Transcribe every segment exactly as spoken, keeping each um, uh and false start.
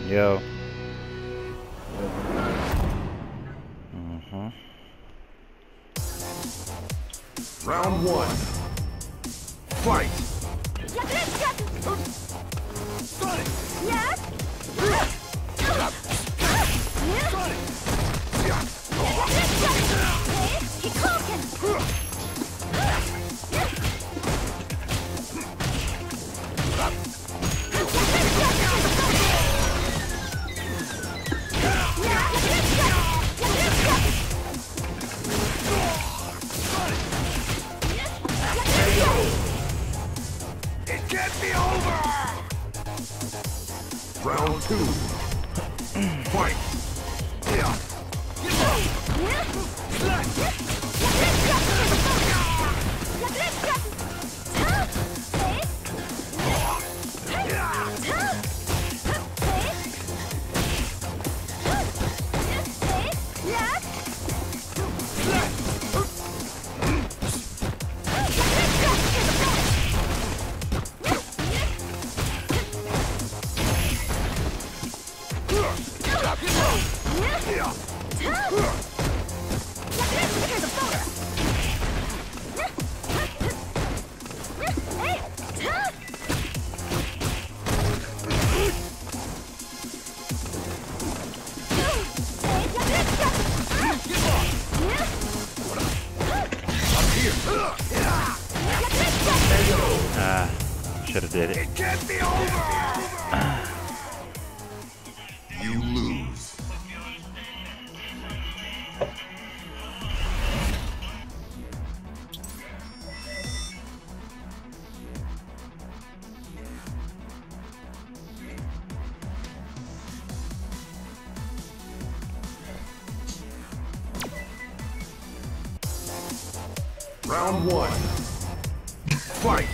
Yo. Mm-hmm. Round one. Fight. It can't be over. Round two. Fight. Ah, should have did it. It can't be over. You lose. Round one. Fight.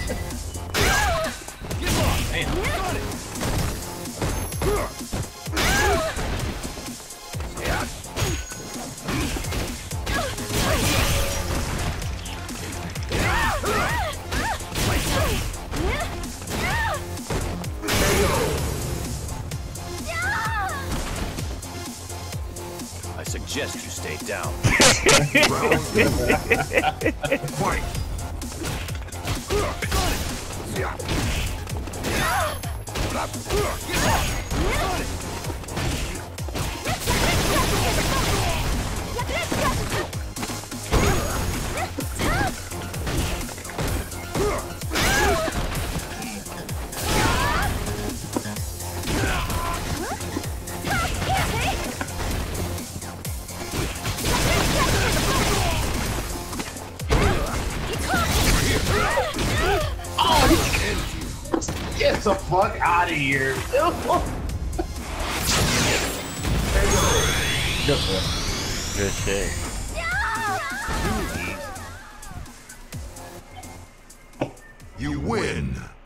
I suggest you stay down. Round two. Fight. Get the fuck out of here. Good shit. You win.